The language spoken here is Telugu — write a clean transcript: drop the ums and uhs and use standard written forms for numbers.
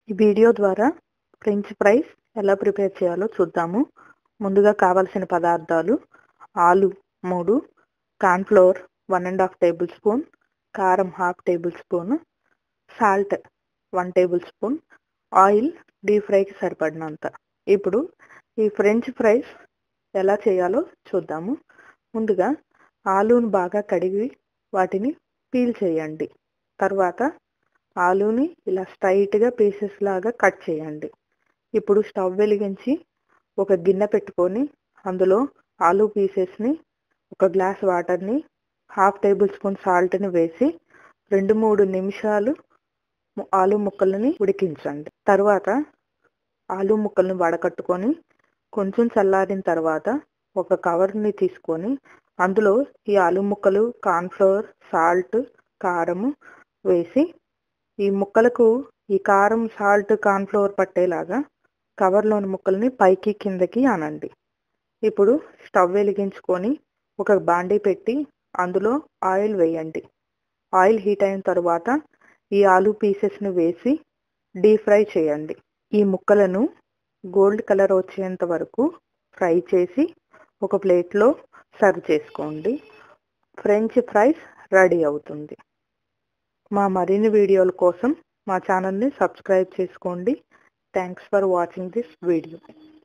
ఈ వీడియో ద్వారా ఫ్రెంచ్ ఫ్రైస్ ఎలా ప్రిపేర్ చేయాలో చూద్దాము. ముందుగా కావాల్సిన పదార్థాలు: ఆలు 3, కార్న్ ఫ్లోర్ 1.5 టేబుల్ స్పూన్, కారం 1/2 tablespoon, salt 1 tablespoon, oil deep ఫ్రైకి సరిపడినంత. ఇప్పుడు ఈ ఫ్రెంచ్ ఫ్రైస్ ఎలా చేయాలో చూద్దాము. ముందుగా ఆలూను బాగా కడిగి వాటిని పీల్ చేయండి. తర్వాత ఆలూని ఇలా స్ట్రైట్గా పీసెస్ లాగా కట్ చేయండి. ఇప్పుడు స్టవ్ వెలిగించి ఒక గిన్నె పెట్టుకొని అందులో ఆలూ పీసెస్ని, ఒక గ్లాస్ వాటర్ని, 1/2 టేబుల్ స్పూన్ సాల్ట్ని వేసి 2-3 నిమిషాలు ఆలూ ముక్కలని ఉడికించండి. తర్వాత ఆలూ ముక్కల్ని వడకట్టుకొని కొంచెం చల్లారిన తర్వాత ఒక కవర్ని తీసుకొని అందులో ఈ ఆలూ ముక్కలు, కార్న్ఫ్లవర్, సాల్ట్, కారము వేసి ఈ ముక్కలకు ఈ కారం, సాల్ట్, కార్న్ఫ్లవర్ పట్టేలాగా కవర్లోని ముక్కల్ని పైకి కిందకి అనండి. ఇప్పుడు స్టవ్ వెలిగించుకొని ఒక బాండీ పెట్టి అందులో ఆయిల్ వేయండి. ఆయిల్ హీట్ అయిన తర్వాత ఈ ఆలూ పీసెస్ని వేసి డీప్ ఫ్రై చేయండి. ఈ ముక్కలను గోల్డ్ కలర్ వచ్చేంత వరకు ఫ్రై చేసి ఒక ప్లేట్లో సర్వ్ చేసుకోండి. ఫ్రెంచ్ ఫ్రైస్ రెడీ అవుతుంది. మా మరిన్ని వీడియోల కోసం మా ఛానల్ని సబ్స్క్రైబ్ చేసుకోండి. Thanks for watching this video.